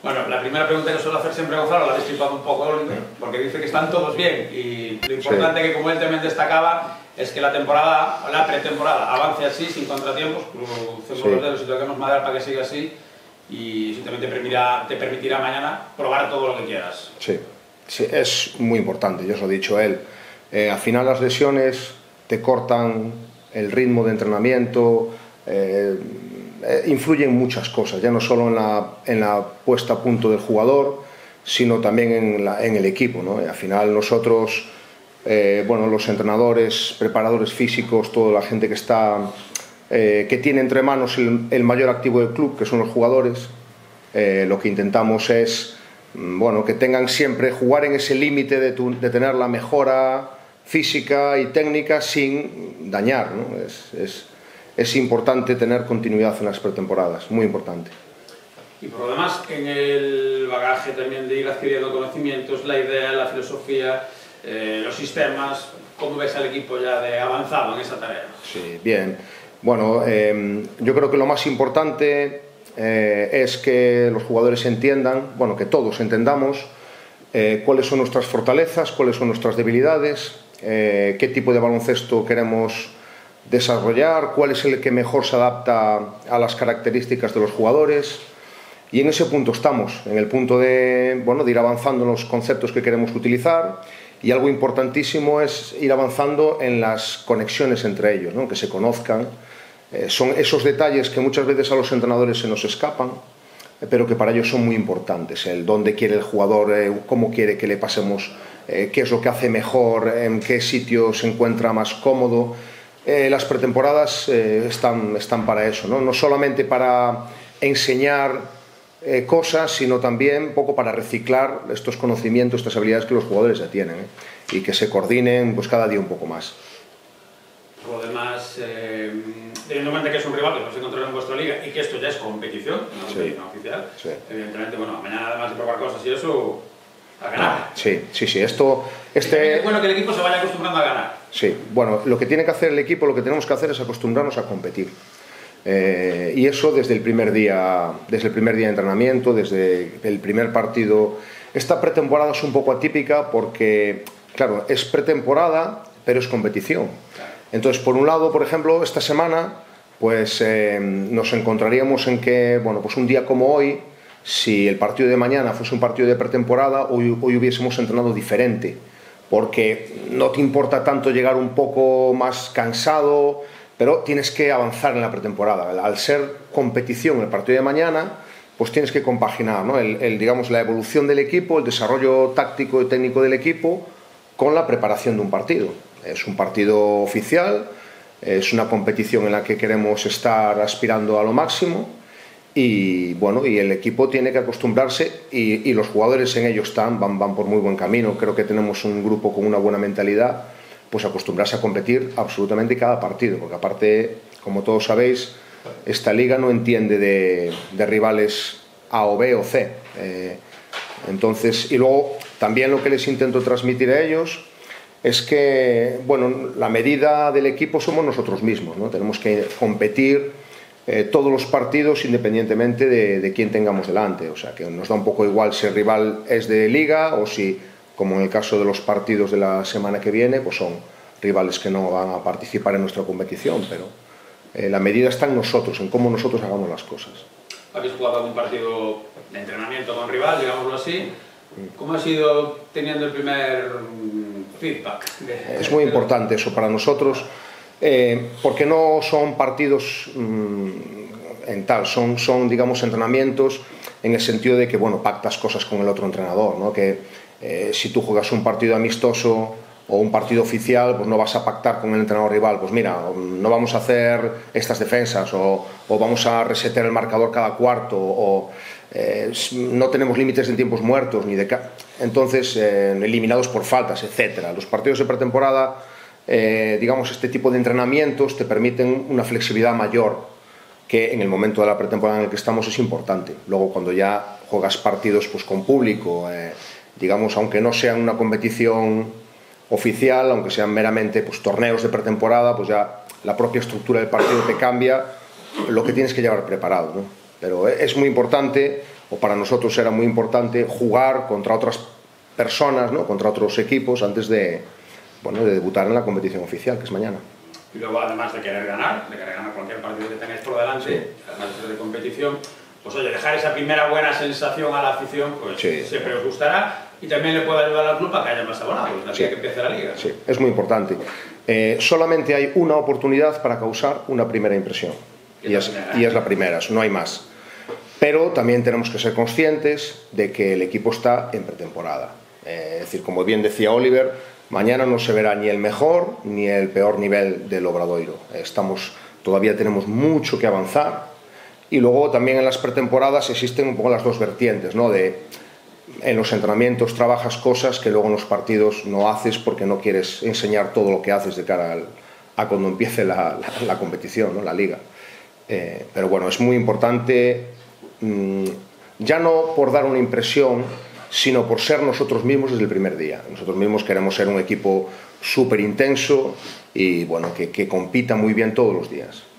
Bueno, la primera pregunta que suelo hacer siempre a Gonzalo la ha destripado un poco, porque dice que están todos bien y lo importante que, como él también destacaba, es que la pretemporada avance así, sin contratiempos, crucemos los dedos y toquemos madera para que siga así, y eso también te permitirá mañana probar todo lo que quieras. Sí, sí, es muy importante, ya os lo ha dicho él. Al final las lesiones te cortan el ritmo de entrenamiento, influyen muchas cosas, ya no solo en la puesta a punto del jugador, sino también en el equipo, ¿no? Al final nosotros, bueno, los entrenadores, preparadores físicos, toda la gente que está, que tiene entre manos el mayor activo del club, que son los jugadores, lo que intentamos es, bueno, que tengan siempre, jugar en ese límite de tener la mejora física y técnica sin dañar, ¿no? Es importante tener continuidad en las pretemporadas, muy importante. Y por lo demás, en el bagaje también de ir adquiriendo conocimientos, la idea, la filosofía, los sistemas, ¿cómo ves al equipo ya de avanzado en esa tarea? Sí, bien. Bueno, yo creo que lo más importante es que los jugadores entiendan, bueno, que todos entendamos cuáles son nuestras fortalezas, cuáles son nuestras debilidades, qué tipo de baloncesto queremos desarrollar, cuál es el que mejor se adapta a las características de los jugadores, y en ese punto estamos, en el punto de, bueno, de ir avanzando en los conceptos que queremos utilizar, y algo importantísimo es ir avanzando en las conexiones entre ellos, ¿no? Que se conozcan. Son esos detalles que muchas veces a los entrenadores se nos escapan, pero que para ellos son muy importantes, el dónde quiere el jugador, cómo quiere que le pasemos, qué es lo que hace mejor, en qué sitio se encuentra más cómodo. Las pretemporadas están para eso, ¿no? No solamente para enseñar cosas, sino también un poco para reciclar estos conocimientos, estas habilidades que los jugadores ya tienen, y que se coordinen pues cada día un poco más. Por lo demás, teniendo en cuenta que es un rival que nos encontrará en vuestra liga y que esto ya es competición, una competición oficial, evidentemente, bueno, mañana además de probar cosas y eso, a ganar. Sí. Es bueno que el equipo se vaya acostumbrando a ganar. Sí, bueno, lo que tiene que hacer el equipo, lo que tenemos que hacer es acostumbrarnos a competir. Y eso desde el primer día de entrenamiento, desde el primer partido. Esta pretemporada es un poco atípica porque, claro, es pretemporada, pero es competición. Entonces, por un lado, por ejemplo, esta semana, pues nos encontraríamos en que, bueno, pues un día como hoy, si el partido de mañana fuese un partido de pretemporada, hoy hubiésemos entrenado diferente, porque no te importa tanto llegar un poco más cansado, pero tienes que avanzar en la pretemporada. Al ser competición el partido de mañana, pues tienes que compaginar, ¿no? Digamos, la evolución del equipo, el desarrollo táctico y técnico del equipo con la preparación de un partido. Es un partido oficial, es una competición en la que queremos estar aspirando a lo máximo, y bueno, y el equipo tiene que acostumbrarse, y los jugadores en ello van por muy buen camino. Creo que tenemos un grupo con una buena mentalidad, pues acostumbrarse a competir absolutamente cada partido, porque aparte, como todos sabéis, esta liga no entiende de rivales A o B o C. Entonces, y luego también lo que les intento transmitir a ellos es que, bueno, la medida del equipo somos nosotros mismos, ¿no? Tenemos que competir todos los partidos independientemente de quién tengamos delante. O sea, que nos da un poco igual si el rival es de liga o si, como en el caso de los partidos de la semana que viene, pues son rivales que no van a participar en nuestra competición, pero la medida está en nosotros, en cómo nosotros hagamos las cosas. ¿Habéis jugado algún partido de entrenamiento con rival, digámoslo así? ¿Cómo ha sido teniendo el primer feedback? Es muy importante eso para nosotros, porque no son partidos en tal, son digamos entrenamientos en el sentido de que, bueno, pactas cosas con el otro entrenador, ¿no? Que si tú juegas un partido amistoso o un partido oficial, pues no vas a pactar con el entrenador rival, pues mira, no vamos a hacer estas defensas, o vamos a resetear el marcador cada cuarto, o no tenemos límites de tiempos muertos, entonces eliminados por faltas, etcétera. Los partidos de pretemporada, digamos, este tipo de entrenamientos te permiten una flexibilidad mayor, que en el momento de la pretemporada en el que estamos es importante. Luego, cuando ya juegas partidos pues con público, digamos, aunque no sean una competición oficial, aunque sean meramente pues torneos de pretemporada, pues ya la propia estructura del partido te cambia lo que tienes que llevar preparado, ¿no? Pero es muy importante o para nosotros era muy importante jugar contra otras personas, ¿no? Contra otros equipos antes de debutar en la competición oficial, que es mañana. Y luego, además de querer ganar cualquier partido que tengáis por delante, además de ser de competición, pues oye, dejar esa primera buena sensación a la afición, pues siempre os gustará, y también le puede ayudar al club a que haya más abonados, la que empiece la liga. Sí, es muy importante. Solamente hay una oportunidad para causar una primera impresión, y es la primera, no hay más. Pero también tenemos que ser conscientes de que el equipo está en pretemporada. Es decir, como bien decía Oliver, mañana no se verá ni el mejor ni el peor nivel del Obradoiro. Todavía tenemos mucho que avanzar, y luego también en las pretemporadas existen un poco las dos vertientes, ¿no? En los entrenamientos trabajas cosas que luego en los partidos no haces porque no quieres enseñar todo lo que haces de cara a cuando empiece la competición, ¿no? La liga. Pero bueno, es muy importante, ya no por dar una impresión, sino por ser nosotros mismos desde el primer día. Nosotros mismos queremos ser un equipo súper intenso y bueno, que compita muy bien todos los días.